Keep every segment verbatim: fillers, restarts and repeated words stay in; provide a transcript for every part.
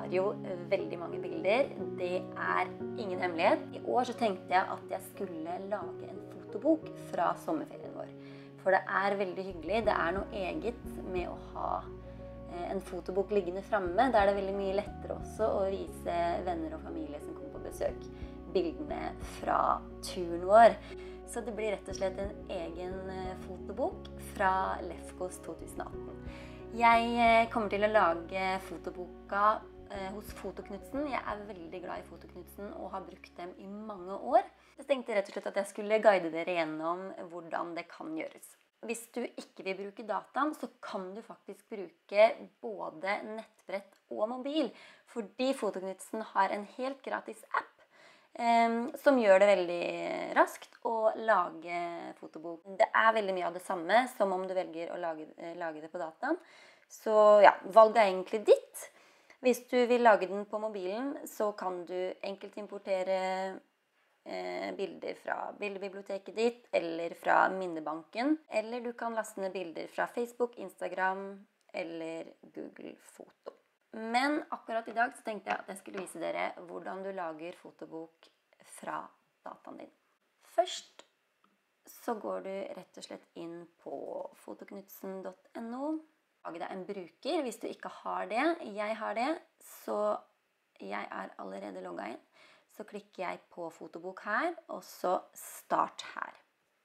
har jo veldig mange bilder. Det er ingen hemmelighet. I år så tenkte jeg at jeg skulle lage en fotobok fra sommerferien vår. For det er veldig hyggelig. Det er noe eget med å ha en fotobok liggende fremme. Da er det veldig mye lettere også å vise venner og familie som kommer på besøk bildene fra turen vår. Så det blir rett og slett en egen fotobok fra Lefkos to tusen atten. Jeg kommer til å lage fotoboka hos Fotoknutsen. Jeg er veldig glad i Fotoknutsen og har brukt dem i mange år. Jeg tenkte rett og slett at jeg skulle guide dere gjennom hvordan det kan gjøres. Hvis du ikke vil bruke dataen, så kan du faktisk bruke både nettbrett og mobil, fordi Fotoknutsen har en helt gratis app som gjør det veldig raskt å lage fotobok. Det er veldig mye av det samme som om du velger å lage, lage det på dataen. Så ja, valget er egentlig ditt. Hvis du vil lage den på mobilen, så kan du enkelt importere eh, bilder fra bildebiblioteket ditt, eller fra minnebanken. Eller du kan laste ned bilder fra Facebook, Instagram eller Google Foto. Men akkurat i dag så tenkte jeg at jeg skulle vise dere hvordan du lager fotobok fra dataen din. Først så går du rett og slett inn på fotoknutsen punktum no. Lag deg en bruker hvis du ikke har det. Jeg har det, så jeg er allerede logget inn. Så klikker jeg på fotobok her, og så start her.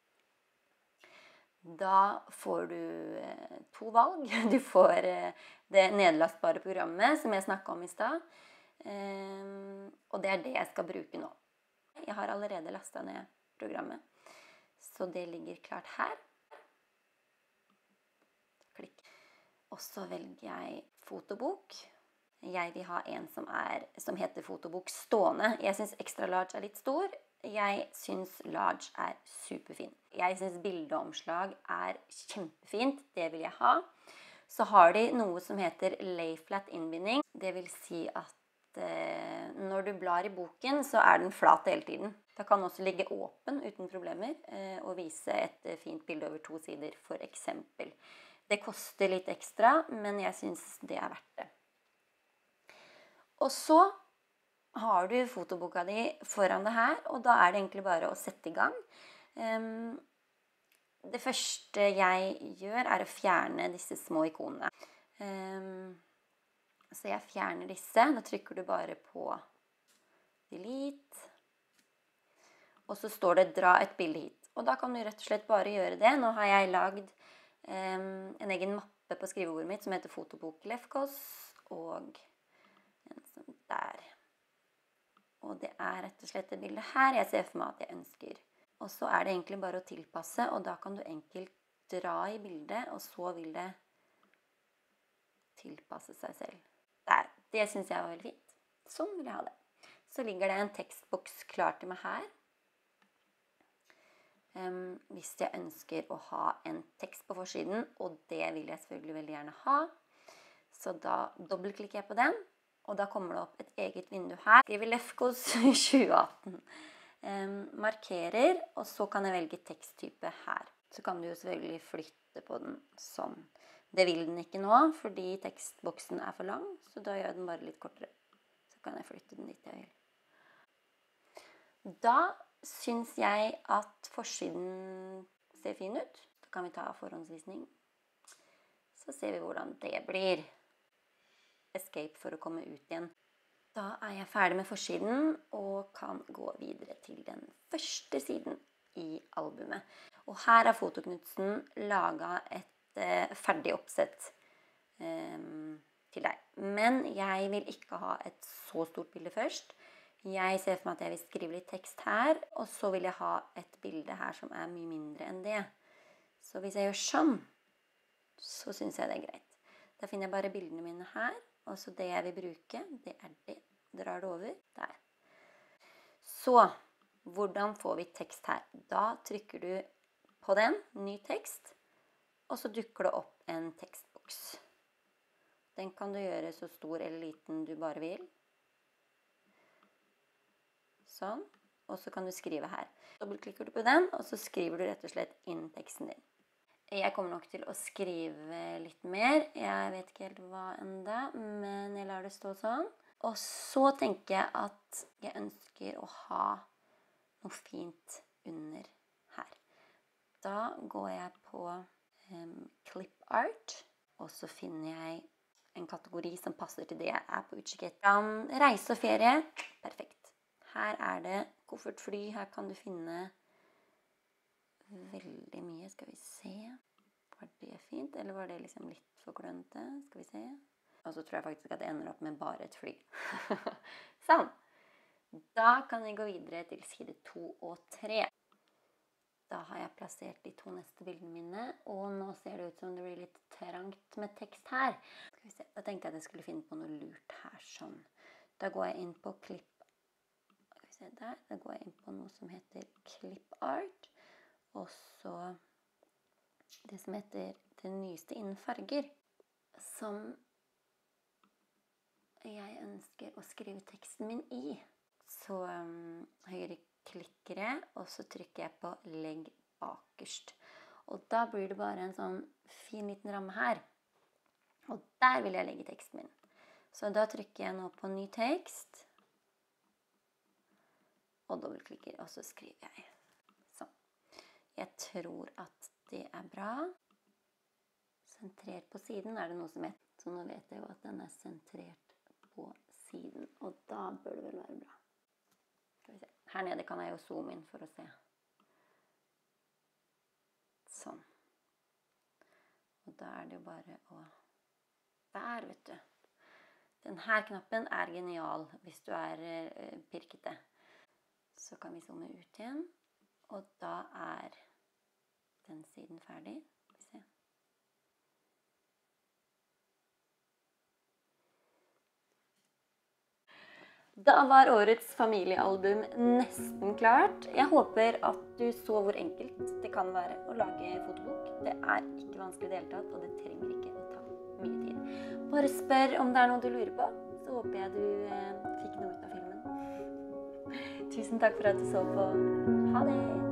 Da får du to valg. Du får det nedlastbare programmet som jeg snakket om i sted. Og det er det jeg skal bruke nå. Jeg har allerede lastet ned programmet, så det ligger klart her. Klikk. Og så velger jeg fotobok. Jeg vil ha en som, er, som heter fotobok stående. Jeg synes extra large er litt stor. Jeg synes large er superfin. Jeg synes bildeomslag er kjempefint. Det vil jeg ha. Så har de noe som heter lay flat innbinding. Det vil si at eh, når du blar i boken, så er den flat hele tiden. Da kan den også ligge åpen uten problemer eh, og vise et fint bilde over to sider, for eksempel. Det koster litt ekstra, men jeg synes det er verdt det. Og så har du fotoboka di foran deg her, og da er det egentlig bare å sette i gang. Um, det første jeg gjør er å fjerne disse små ikonene. Um, så jeg fjerner disse. Da trykker du bare på delete. Og så står det dra et bilde hit. Og da kan du rett og slett bare gjøre det. Nå har jeg lagd um, en egen mappe på skrivebordet mitt som heter Fotobok Lefkos, og en sånn der. Og det er rett og slett det bildet her jeg ser for meg at jeg ønsker. Og så er det egentlig bare å tilpasse, og da kan du enkelt dra i bildet, og så vil det tilpasse seg selv. Der, det synes jeg var veldig fint. Sånn vil jeg ha det. Så ligger det en tekstboks klar til meg her. Um, hvis jeg ønsker å ha en tekst på forsiden, og det vil jeg selvfølgelig veldig gjerne ha, så da dobbeltklikker jeg på den. Og da kommer det opp et eget vindu her. Skriver Lefkos tjue atten. Um, markerer, og så kan jeg velge teksttype her. Så kan du jo selvfølgelig flytte på den sånn. Det vil den ikke nå, fordi tekstboksen er for lang, så da gjør jeg den bare litt kortere. Så kan jeg flytte den dit jeg vil. Da synes jeg at forsiden ser fin ut. Da kan vi ta forhåndsvisning. Så ser vi hvordan det blir. Escape for å komme ut igjen. Da er jeg ferdig med forsiden og kan gå videre til den første siden i albumet. Og her har Fotoknutsen laget et eh, ferdig oppsett eh, til deg. Men jeg vil ikke ha et så stort bilde først. Jeg ser for meg at jeg vil skrive litt tekst her, og så vil jeg ha et bilde her som er mye mindre enn det. Så hvis jeg gjør sånn, så synes jeg det er greit. Da finner jeg bare bildene mine her. Og så det jeg vil bruke, det er det. Drar det over. Der. Så, hvordan får vi tekst her? Da trykker du på den, ny tekst, og så dukker det opp en tekstboks. Den kan du gjøre så stor eller liten du bare vil. Sånn. Og så kan du skrive her. Dobbeltklikker du på den, og så skriver du rett og slett inn teksten din. Jeg kommer nok til å skrive litt mer. Jeg vet ikke helt hva enda, men jeg lar det stå sånn. Og så tenker jeg at jeg ønsker å ha noe fint under her. Da går jeg på um, clip art, og så finner jeg en kategori som passer til det jeg er på utkikk etter. Reise og ferie, perfekt. Her er det koffertfly, her kan du finne veldig mye. Skal vi se, var det fint, eller var det liksom litt for klønete? Skal vi se. Og så tror jeg faktisk at det ender opp med bare et fly. Sånn. Da kan jeg gå videre til side to og tre. Da har jeg plassert de to neste bildene mine, og nå ser det ut som det blir litt trangt med tekst her. Skal vi se. Da tenkte jeg at jeg skulle finne på noe lurt her, sånn. Da går jeg inn på klipp. Skal vi se der. Da går jeg inn på noe som heter clip art, og så det som heter det nyeste innen farger, som jeg ønsker å skrive teksten min i. Så um, høyre klikker jeg, og så trykker jeg på legg bakerst. Og da blir det bare en sånn fin liten ramme her. Og der vil jeg legge teksten min. Så da trykker jeg nå på ny tekst. Og dobbeltklikker, og så skriver jeg. Sånn. Jeg tror at det er bra. Sentrer på siden er det noe som heter. Så nå vet jeg jo at den er sentrert på siden, og da bør det vel være bra. Skal vi se. Her nede kan jeg jo zoome inn for å se. Sånn. Og da er det jo bare å... Der, vet du. Den her knappen er genial hvis du er uh, pirkete. Så kan vi zoome ut igjen, og da er den siden ferdig. Skal vi se. Da var årets familiealbum nesten klart. Jeg håper at du så hvor enkelt det kan være å lage fotobok. Det er ikke vanskelig i det hele tatt, og det trenger ikke å ta mye tid. Bare spør om det er noe du lurer på, så håper jeg du eh, fikk noe ut av filmen. Tusen takk for at du så på. Ha det!